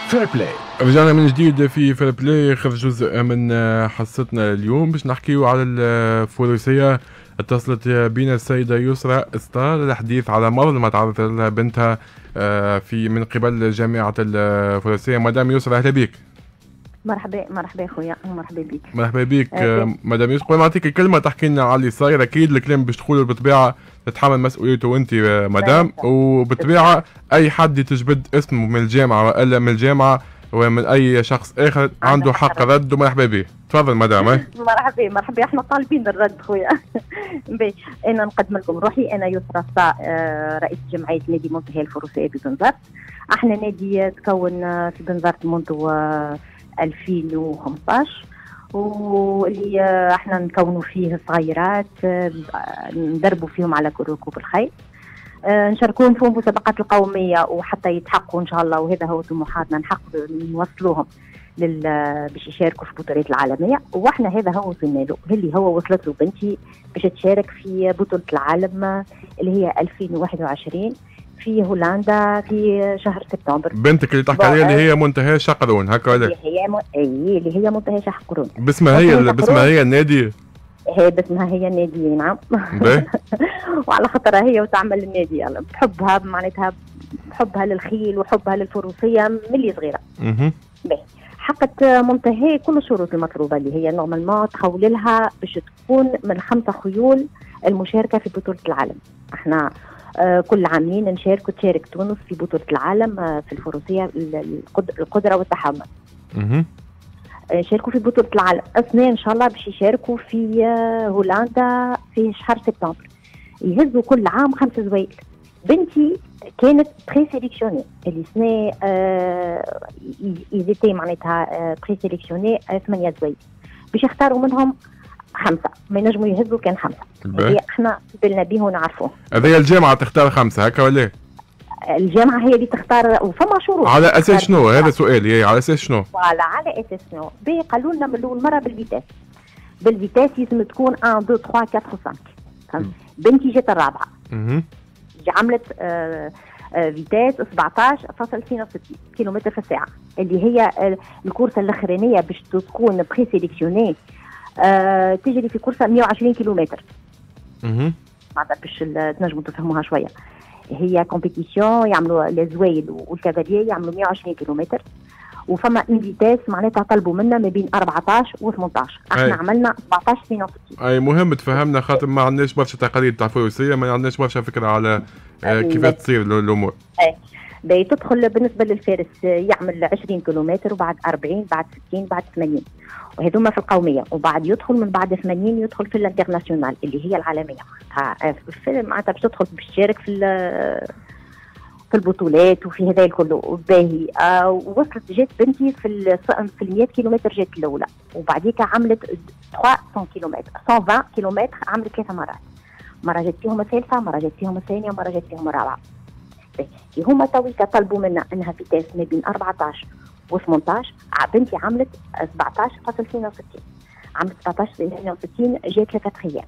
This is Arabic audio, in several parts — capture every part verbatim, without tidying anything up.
فير بلاي. رجعنا من جديد في فير بلاي، اخر جزء من حصتنا اليوم باش نحكيو على الفروسية. اتصلت بنا السيدة يسرى ستار للحديث على مرض ما تعرضت لها بنتها في من قبل جامعة الفروسية. مدام يسرى اهلا بك. مرحبا مرحبا خويا، مرحبا بك. مرحبا بك مدام يسرى. قبل ما نعطيك الكلمة تحكي لنا على اللي صاير. اكيد الكلام باش تقولوا بالطبيعة تتحمل مسؤوليته وانت مدام، وبالطبيعة اي حد يتجبد اسمه من الجامعة والا من الجامعة ومن اي شخص اخر عنده حق رد، ومرحبا به. تفضل مدام. مرحبا مرحبا، احنا طالبين الرد خويا. بي انا نقدم لكم روحي. انا يسرى ستار، رئيس جمعيه نادي منتهى الفروسيه ببنزرت. احنا نادي تكون في بنزرت منذ ألفين وخمسطاش، واللي احنا نكونوا فيه صغيرات ندربوا فيهم على ركوب الخيل، نشاركوهم في المسابقات القوميه وحتى يتحققوا ان شاء الله، وهذا هو طموحاتنا نحقق نوصلوهم لل باش يشاركوا في البطولات العالميه. واحنا هذا هو وصلنا له، اللي هو وصلت له بنتي باش تشارك في بطوله العالم اللي هي ألفين وواحد وعشرين في هولندا في شهر سبتمبر. بنتك اللي تحكي عليها اللي هي منتهى شقرون هكا ولا؟ اللي هي م... اي اللي هي منتهى شقرون. باسمها هي باسمها هي النادي؟ هي باسمها هي النادي، نعم. وعلى خاطرها هي وتعمل النادي بحبها، معناتها بحبها للخيل وحبها للفروسيه من اللي صغيره. اها باهي حقت منتهى كل الشروط المطلوبه اللي هي نورمالمون تخول لها باش تكون من خمسه خيول المشاركه في بطوله العالم. احنا آه كل عامين نشاركوا، تشارك تونس في بطوله العالم آه في الفروسيه القدره والتحمل. اها شاركوا في بطولة العالم. اثنين ان شاء الله باش يشاركوا في هولندا في شهر سبتمبر. يهزوا كل عام خمس زوايل. بنتي كانت بري سيليكسيوني اللي سنة آه يزيتي معناتها بري سيليكسيوني ثمانية زوايل باش يختاروا منهم خمسة، ما ينجموا يهزوا كان خمسة. هي احنا بالنا بيه ونعرفوه. هذه الجامعة تختار خمسة هكا ولا؟ الجامعة هي اللي تختار، وفما شروط. على اساس شنو؟ هذا سؤالي، على اساس شنو؟ فوالا على اساس شنو؟ بي قالوا لنا من اول مرة بالفيتاس. بالفيتاس لازم تكون واحد اثنين ثلاثة أربعة خمسة. بنتي جات الرابعة. اها عملت آه آه فيتاس سبعطاش فاصلة اثنين وستين كيلومتر في الساعة، اللي هي آه الكورسة الأخرانية باش تكون بري سيليكسيوني آه تجري في كورسة مئة وعشرين كيلومتر. اها معناتها باش تنجموا تفهموها شوية. هي كومبيتيسيون يعملوا لازوايل والكباريه يعملوا مئة وعشرين كيلومتر، وفما ان فيتاس معناتها طلبوا منا ما بين أربعطاش و ثمنطاش. احنا أي. عملنا سبعطاش اثنين وستين. اي مهم تفهمنا خاطر ما عندناش برشا تقاليد تاع الفروسيه، ما عندناش برشا فكره على كيفاش تصير الامور. اي باهي تدخل بالنسبه للفارس يعمل عشرين كيلومتر وبعد أربعين بعد ستين بعد ثمانين، وهذوما في القوميه، وبعد يدخل من بعد ثمانين يدخل في الانترناسيونال اللي هي العالميه. معناتها باش تدخل باش تشارك في في البطولات وفي هذا الكل. باهي آه وصلت جات بنتي في في ال مئة كيلومتر جات الاولى، وبعديك عملت ثلاثمئة كيلومتر مئة وعشرين كيلومتر عملت ثلاث مرات، مره جات فيهم الثالثه، مره جات فيهم الثانيه، مره جات فيهم الرابعه. هما تويكا طلبوا منا انها فيتاس ما بين أربعطاش و ثمنطاش. بنتي عملت سبعطاش فاصلة اثنين وستين، عملت سبعطاش فاصلة اثنين وستين جات لكاتريام.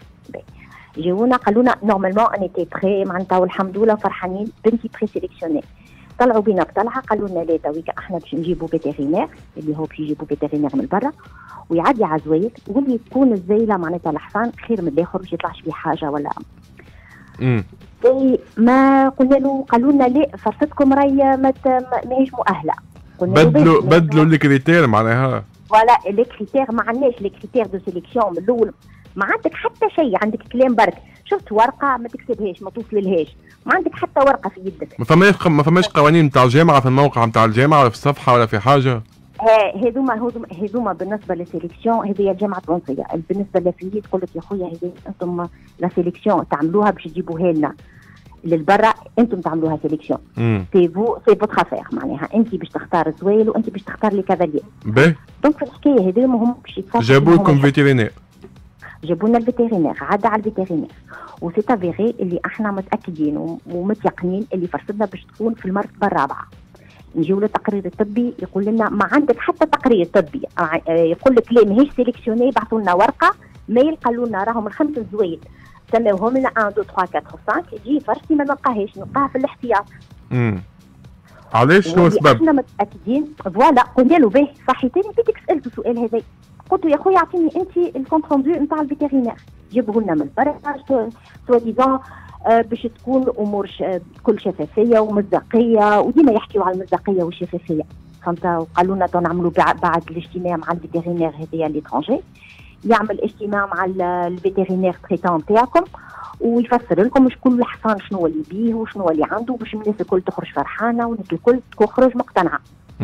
جاونا قالوا لنا نورمالمون انيتي بري معناتها والحمد لله فرحانين، بنتي بري سيليكسيوني. طلعوا بينا بطلعه قالوا لنا لا تويكا احنا باش نجيبوا فيتيرينير، اللي هو باش يجيبوا فيتيرينير من برا ويعدي على زوايل، واللي تكون الزايله معناتها الحصان خير من الاخر باش يطلعش فيه حاجه ولا. امم ما قلنا له، قالوا لنا لا فرصتكم راهي ماهيش مؤهله. بدلوا بدلوا الكريتير معناها. فوالا لي كريتير ما عندناش لي كريتير دو سيليكسيون من الاول، ما عندك حتى شيء، عندك كلام برك، شفت ورقه ما تكتبهاش ما توصللهاش، ما عندك حتى ورقه في يدك. ما فماش ما فماش قوانين نتاع الجامعه في الموقع نتاع الجامعه ولا في الصفحه ولا في حاجه؟ هذوما هذوما هذوما بالنسبه للسيليكسيون هذه الجامعه التونسيه. بالنسبه للفريق تقول لك يا خويا هذه انتم لا سيليكسيون تعملوها باش تجيبوها لنا للبرا، انتم تعملوها سيليكسيون سي فو سي فوتر افير، معناها انت باش تختار زويل وانت باش تختار لي كافالير. باهي دونك في الحكايه هذه ما هم باش يتصرفوا. جابوا لكم فيتيرينير؟ جابوا لنا الفيتيرينير، عدى على الفيتيرينير وسي افيري اللي احنا متاكدين ومتيقنين اللي فرصتنا باش تكون في المرتبه الرابعه. نجيو للتقرير الطبي يقول لنا ما عندك حتى تقرير طبي، يقول لك لا ماهيش سيليكسيوني، يبعثوا لنا ورقه ميل قالوا لنا راهم الخمس زوايل سماوهم لنا واحد اثنين ثلاثة أربعة خمسة، تجي فرصتي ما نلقاهاش، نلقاها في الاحتياط. امم علاش شنو السبب؟ احنا متاكدين فوالا قلنا له باهي صحي تاني بديك سالته السؤال هذا، قلت له يا خويا اعطيني انت الكونت روندو نتاع الفيتيرينير، جيبه لنا من البرا سوا ديزون آه باش تكون الامور بكل شفافيه ومصداقيه، وديما يحكيوا على المصداقيه والشفافيه فهمت. وقالوا لنا نعملوا بعد الاجتماع مع الفيتيرينير هذايا ليترونجي، يعمل اجتماع مع الفيتيرينير تريتون تاعكم ويفسر لكم شكون الحصان شنو اللي بيه وشنو اللي عنده، باش الناس الكل تخرج فرحانه والناس الكل تخرج مقتنعه.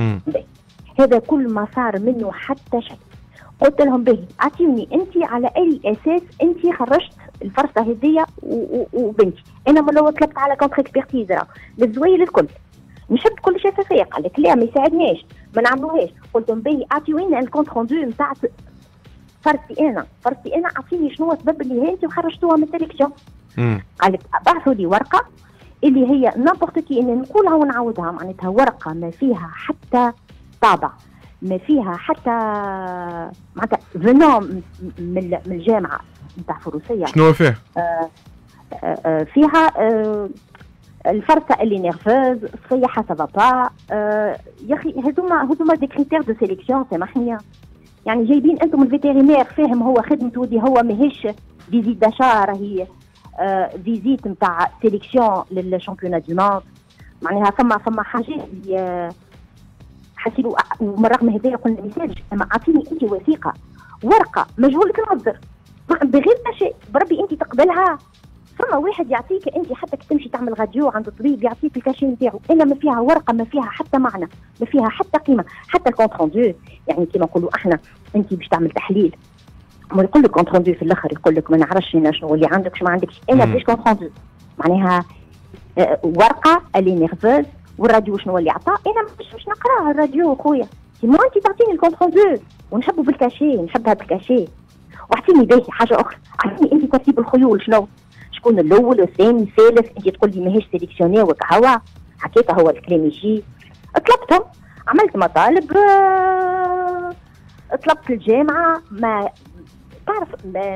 هذا كل ما صار منه حتى شيء. قلت لهم باهي اعطيوني انت على اي اساس انت خرجت الفرصه هذيا وبنتي. انا من الاول طلبت على كونتر اكسبرتيز للزوايل الكل، نحب كل شفافيه. قال لك لا ما يساعدناش ما نعملوهاش. قلت لهم باهي اعطيوني الكونت روندو نتاع فرصتي انا فرصتي انا اعطيني شنو السبب اللي هي انت خرجتوها من السيليكسيون. قال لك بعثوا لي ورقه اللي هي نابورت كي ان نقولها ونعاودها، معناتها ورقه ما فيها حتى طابع، ما فيها حتى معناتها فينون من من الجامعه نتاع فروسيه. شنو فيه؟ آه آه آه فيها آه الفرصه اللي نيرفوز صفيحه سافا با. آه يا اخي هذوما هذوما دي كريتير دو سيليكسيون سامحني، يعني جايبين انتم الفيتيرينير فاهم هو خدمته دي هو ماهيش فيزيت داشا، راهي آه فيزيت نتاع سيليكسيون للشامبيونات دو موند. معناها فما فما حاجات اللي حسيلو ومن رغم هذايا قلنا ميساج اما اعطيني انت وثيقه ورقه مجهولة المصدر بغير شيء بربي انت تقبلها. فما واحد يعطيك انت حتى كي تمشي تعمل راديو عند الطبيب يعطيك الكاشي نتاعو، الا ما فيها ورقه ما فيها حتى معنى ما فيها حتى قيمه. حتى الكونت روندو يعني كيما نقولوا احنا انت باش تعمل تحليل ويقول لك كونت روندو في الاخر يقول لك ما نعرفش انا شنو اللي عندك شنو ما عندكش. انا باش كونت روندو معناها آه ورقه اللي نيرفوز والراديو شنو اللي عطاه. انا مش مش نقراه الراديو خويا سيما انت تعطيني الكونت روندو ونحبه بالكاشي نحبها بالكاشي. واعطيني باهي حاجه اخرى اعطيني انت ترتيب الخيول شنو شكون الاول والثاني الثالث. انت تقول لي ماهيش سيليكسيوني وكهوا حكيتها هو الكلام يجي. طلبتهم عملت مطالب أه... طلبت الجامعه ما تعرف ما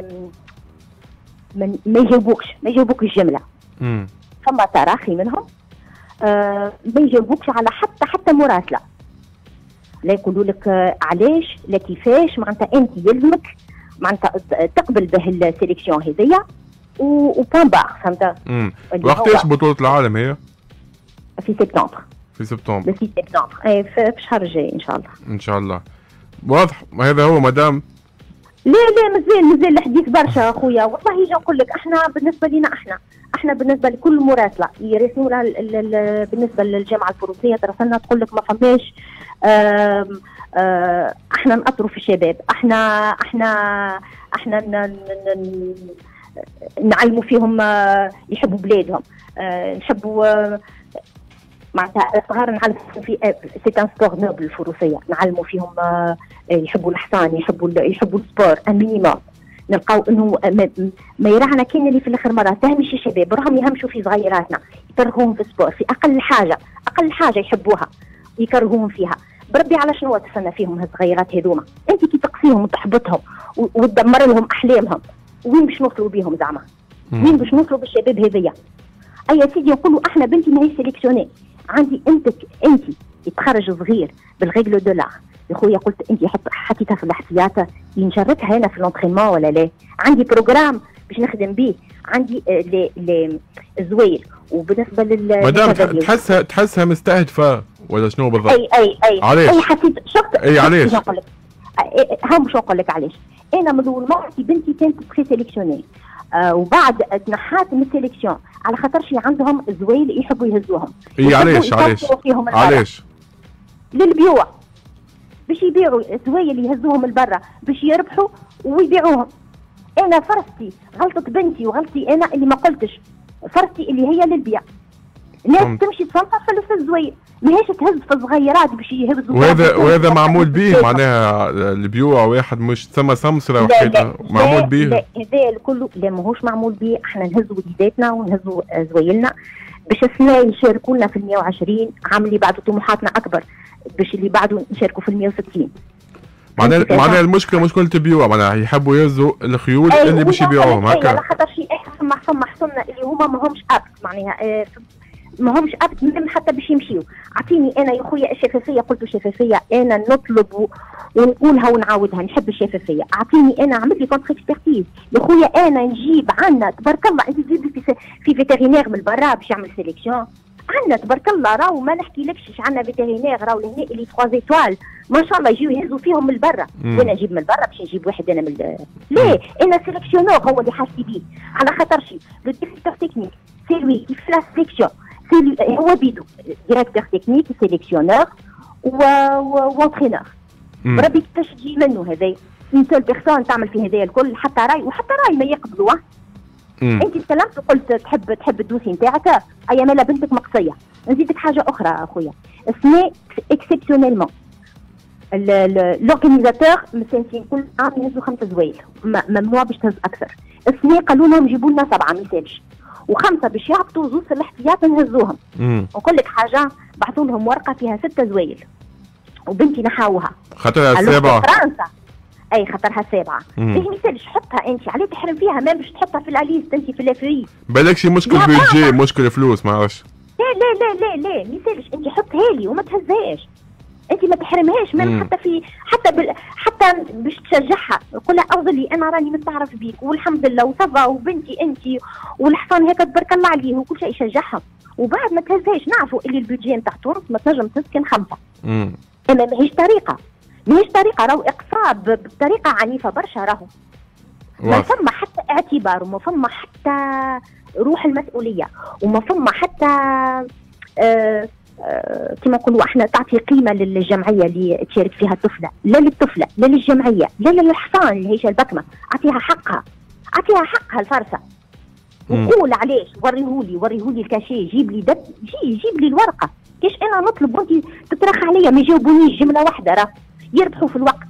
ما, ما يجاوبوكش ما يجاوبوك الجمله. امم فما تراخي منهم أه... ما يجاوبوكش على حتى حتى مراسله. لا يقولوا لك آه علاش لا كيفاش معناتها انت يلزمك معناتها تقبل به السيليكسيون هذيا وبان بار فهمت. امم وقتاش بطولة العالم هي؟ في سبتمبر. في سبتمبر. في سبتمبر اي في الشهر الجاي ان شاء الله. ان شاء الله. واضح هذا هو مدام. لا لا مازال مازال الحديث برشا اخويا والله. يجي نقول لك احنا بالنسبه لنا احنا احنا بالنسبه لكل مراسله يراسلوا لها بالنسبه للجامعه الفروسيه ترسلنا تقول لك ما فماش آه آه احنا نأثروا في الشباب، احنا احنا احنا ن ن نعلموا فيهم يحبوا بلادهم، أه نحبوا أه معناتها الصغار نعلموا في سي ان سبور نوبل الفروسيه، نعلموا فيهم أه يحبوا الحصان يحبوا يحبوا السبور ان مينيموم. نلقاو انه ما, ما يراعنا كاين اللي في الاخر مره تهمش الشباب راهم يهمشوا في صغيراتنا يكرهوهم في السبور في اقل حاجه اقل حاجه يحبوها يكرهوهم فيها. بربي على شنو تستنى فيهم هالصغيرات هذوما؟ انت كي تقصيهم وتحبطهم وتدمر لهم احلامهم وين باش نوصلوا بيهم زعما؟ وين باش نوصلوا بالشباب هذيا؟ اي يا سيدي نقولوا احنا بنتي ماهيش سيليكسيوني، عندي انت انت يتخرج صغير بالريغلو دولار يا خويا قلت انت حطيتها في الاحتياط نشاركها هنا في لونترينمون ولا لا؟ عندي بروجرام باش نخدم به، عندي لي لي الزويل. وبالنسبه لل مدام تحسها تحسها مستهدفه ولا شنو بالضبط؟ اي اي اي علاش؟ اي حسيت شفت اي علاش؟ نقول لك هم شو نقول لك علاش؟ انا من اول ما بنتي كانت تري سيليكسيوني آه وبعد تنحات من السيليكسيون على خاطر شي عندهم زويل يحبوا يهزوهم. اي علاش علاش؟ علاش؟ للبيوع باش يبيعوا زويل يهزوهم لبرا باش يربحوا ويبيعوهم. انا فرصتي غلطة بنتي وغلطتي انا اللي ما قلتش، فرصتي اللي هي للبيع. الناس تمشي تصنفر في الزويل ماهيش تهز في الصغيرات باش يهزوا. وهذا وهذا معمول به معناها البيوع واحد مش ثم سمسره وحكايه معمول به. لا هذا الكل لا ماهوش معمول به. احنا نهزوا وليداتنا ونهزوا زويلنا باش السنه يشاركوا لنا في المية وعشرين عام اللي بعده طموحاتنا اكبر باش اللي بعده نشاركوا في المية وستين. معناها معناها المشكله مشكله البيوع معناها يحبوا يهزوا الخيول أي اللي باش يبيعوهم هكا. على خاطر شي فما فما حصلنا اللي هما ماهمش اب معناها ما همش ابد مهم حتى باش يمشيو. اعطيني انا يا خويا الشفافيه، قلت الشفافيه انا نطلب ونقولها ونعاودها، نحب الشفافيه. اعطيني انا عمل لي كونتر اكسبرتيز يا خويا، انا نجيب عنا تبارك الله، انت تجيب لي في, في فيترينير من برا باش يعمل سيليكسيون عنا تبارك الله، راهو ما نحكيلكش عنا فيترينير راهو لهنا اللي ثلاث ايطوال ما شاء الله يجيو يهزوا فيهم من برا. وانا نجيب من برا باش نجيب واحد انا من ليه؟ انا سيليكسيونور هو اللي حاسي بيه، على خاطر شي لو ديريكتور تكنيك سي لوي كيف لا سيليكسيون، هو بيدو ديريكتور تكنيك سيليكسيونور وانترينور. ربي كيفاش تجي منه هذايا اون سول بيرسون تعمل في هذايا الكل، حتى راي وحتى راي ما يقبلوه. انت تكلمت وقلت تحب تحب الدوسي نتاعك، ايا مالا بنتك مقصيه. نزيدك حاجه اخرى اخويا، سمي اكسبسيونيلمون لورغانيزاتور مسانسين كل عام يهزوا خمسه زوايل، ممنوع باش تهز اكثر. السنه قالوا لهم جيبوا لنا سبعه ما يسالش، وخمسه باش يهبطوا زوز الاحتياط نهزوهم. نقول لك حاجه، بعثوا لهم ورقه فيها سته زوايل وبنتي نحاوها خاطرها السابعه فرنسا. اي خاطرها السابعه ليه ما يسالش، حطها انت عليه تحرم فيها، ما باش تحطها في الاليست انت في لافري. بالك شي مشكل بيجي مشكل فلوس ما عرفش. لا لا لا لا لا ما يسالش، انت حطها لي وما تهزهاش، انت ما تحرمهاش من حتى في حتى بال... حتى باش تشجعها. قول لها افضل لي انا راني مستعرف بيك والحمد لله وصفا وبنتي انت والحصان هكا تبارك الله عليه وكل شيء يشجعها. وبعد ما تهزهاش، نعرفوا اللي البيدجي نتاع تونس ما تنجم تسكن خمسه. امم اما ماهيش طريقه ماهيش طريقه، راهو اقصاء بطريقه عنيفه برشا، راهو ما فما حتى اعتبار وما فما حتى روح المسؤوليه وما فما حتى آه آه كما نقولوا احنا تعطي قيمه للجمعيه اللي تشارك فيها الطفله، لا للطفله لا للجمعيه لا للحصان اللي هي البكمه، اعطيها حقها اعطيها حقها الفرصه. وقول علاش، وريهولي وريهولي الكاشي، جيب لي دب جي جيب لي الورقه، كاش انا نطلب وانت تترخ عليا ما يجاوبونيش جمله واحده. راه يربحوا في الوقت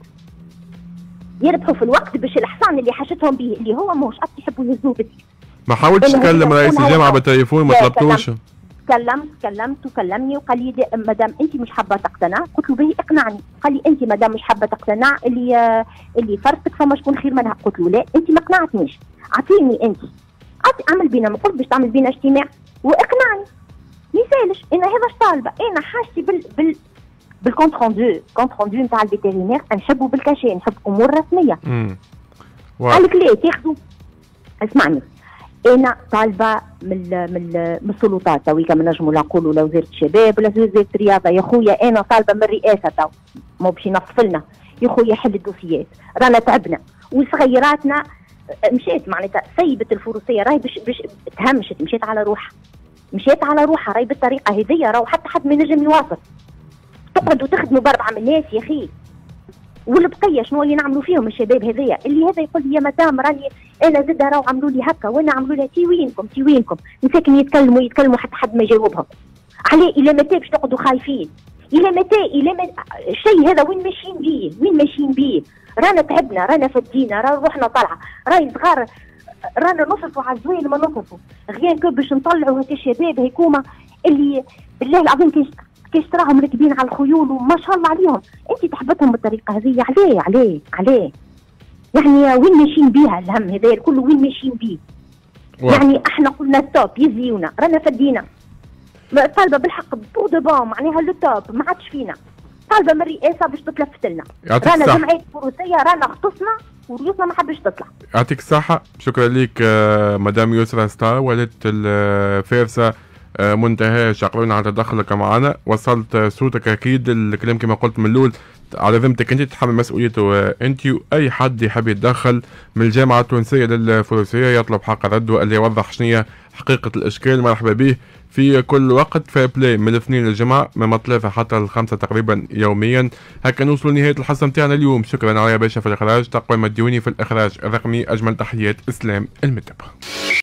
يربحوا في الوقت باش الحصان اللي حاجتهم به اللي هو ماهوش قد يحبوا يهزوه بس. ما حاولتش تكلم رئيس الجامعه بالتليفون؟ ما طلبتوش؟ كلمت كلمت وكلمني وقال لي مادام انت مش حابه تقتنع، قلت له باهي اقنعني. قال لي انت مادام مش حابه تقتنع اللي اللي فرصتك فما شكون خير منها. قلت له لا انت ما قنعتنيش، اعطيني انت اعمل بينا، ما قلت باش تعمل بينا اجتماع واقنعني. ما يسالش انا هذا اش طالبه، انا حاجتي بال بال بالكونت روندو، كونت روندو نتاع الفيترينير نحبه بالكاشي، نحب امور رسميه. امم قال لك ليه تاخذوا؟ اسمعني، انا طالبه من من من السلطات تويك، ما نجموا نقولوا لا وزاره الشباب ولا وزاره الرياضه. يا خويا انا طالبه من الرئاسه تو مو باش ينصفلنا، يا خويا حل الدوسيات، رانا تعبنا وصغيراتنا مشيت معناتها سيبت الفروسيه، راهي باش باش تهمشت، مشيت على روحها مشيت على روحها راهي بالطريقه هذيا، راهو حتى حد ما ينجم يواصل. تقعدوا تخدموا باربعه من الناس يا اخي، والبقيه شنو اللي نعملوا فيهم الشباب هذيا؟ اللي هذا يقول لي يا مدام راني انا زاد راهو عملوا لي هكا وانا عملوا لها تي وينكم تي وينكم، مساكن يتكلموا يتكلموا حتى حد ما يجاوبهم. عليه الى متى باش تقعدوا خايفين؟ الى متى؟ الى متى الشيء هذا وين ماشيين بيه؟ وين ماشيين بيه؟ رانا تعبنا، رانا فدينا، رانا روحنا طالعه، راي صغار رانا نصرفوا على الزوين ما نصرفوا غير كو باش نطلعوا هكا الشباب هيكوما اللي بالله العظيم كيش تراهم راكبين على الخيول وما شاء الله عليهم. انت تحبطهم بالطريقه هذه، عليه عليه عليه يعني وين ماشيين بيها الهم هذا الكل؟ وين ماشيين بيه؟ يعني احنا قلنا ستوب يزيونا، رانا فدينا طالبه بالحق بو دو بون معناها لو توب ما عادش فينا، طالبه من الرئاسه باش تتلفت لنا، رانا جمعيه فروسيه رانا اختصنا وريوسنا ما حبش تطلع. يعطيك الصحه، شكرا لك مدام يسرا ستار والدة الفارسه منتهى، شكرا على تدخلك معنا، وصلت صوتك اكيد. الكلام كما قلت من الاول على ذمتك انت، تتحمل مسؤوليته انت، واي حد يحب يتدخل من الجامعه التونسيه للفروسيه يطلب حق الرد واللي يوضح شنو حقيقه الاشكال مرحبا به في كل وقت. فير بلاي من الاثنين للجمعه من ثلاثه حتى الخمسه تقريبا يوميا. هكا نوصلوا لنهايه الحصه نتاعنا اليوم. شكرا على باشا في الاخراج، تقويم الديوني في الاخراج الرقمي. اجمل تحيات اسلام المتبع.